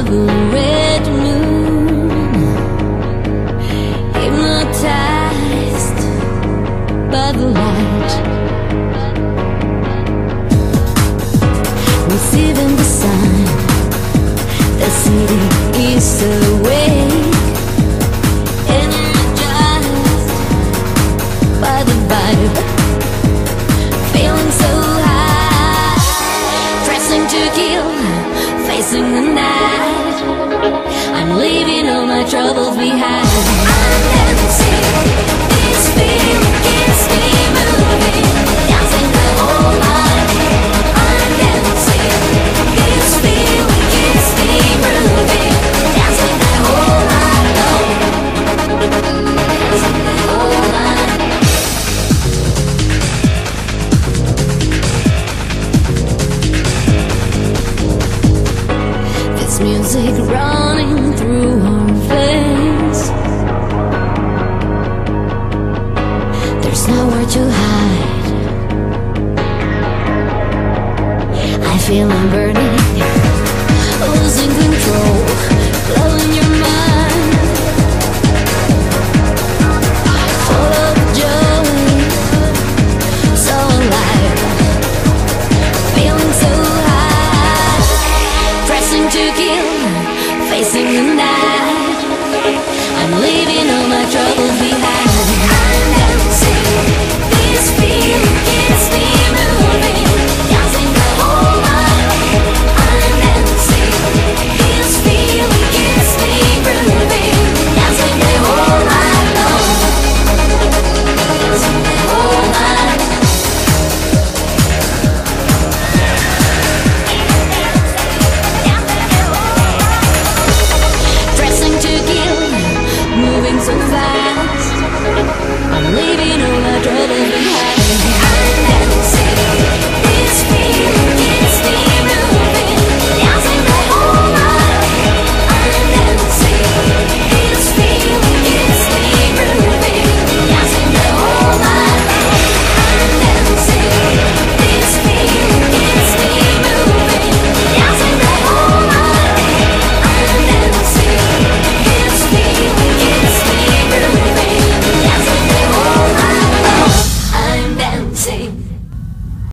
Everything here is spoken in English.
the red moon, hypnotized by the light, receiving the sign. The city is awake, energized by the vibe, feeling so high, pressing to kill, facing the night. I'm leaving all my troubles behind. I'm dancing, this feeling keeps me moving, dancing the whole night. I'm dancing, this feeling keeps me moving, dancing the whole night long, dancing the whole night. This music running through our veins, there's nowhere to hide. I feel I'm burning, losing control, blowing your